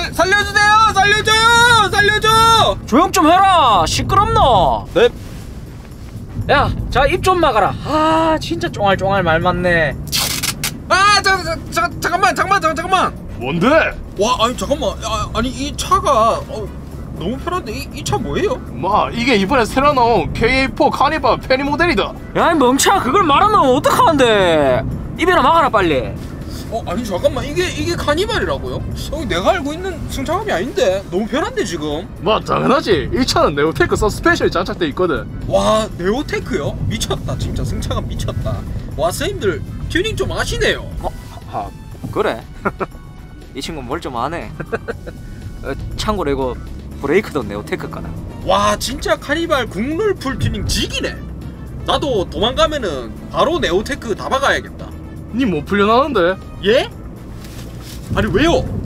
살려주세요! 살려줘요! 살려줘! 조용 좀 해라. 시끄럽노. 네. 야, 자 입 좀 막아라. 아 진짜 쫑알쫑알 말 많네. 아, 잠깐만. 뭔데? 와, 아니 잠깐만. 아니 이 차가 너무 편한데 이 차 뭐예요? 마, 이게 이번에 새로 나온 KA4 카니발 페리 모델이다. 야, 이 멍청아, 그걸 말하면 어떡하는데. 입이나 막아라 빨리. 아니 잠깐만, 이게 카니발이라고요? 내가 알고 있는 승차감이 아닌데 너무 편한데 지금? 마, 당연하지. 이 차는 네오테크 서스펜션이 장착돼 있거든. 와, 네오테크요? 미쳤다. 진짜 승차감 미쳤다. 와, 선생님들 튜닝 좀 하시네요. 그래. 이 친구 뭘 좀 아네. 참고로 이거 브레이크도 네오테크 거다. 와, 진짜 카니발 국룰 풀 튜닝 지기네. 나도 도망가면은 바로 네오테크 다 박아야겠다. 니 뭐 풀려나는데? 예? 아니 왜요?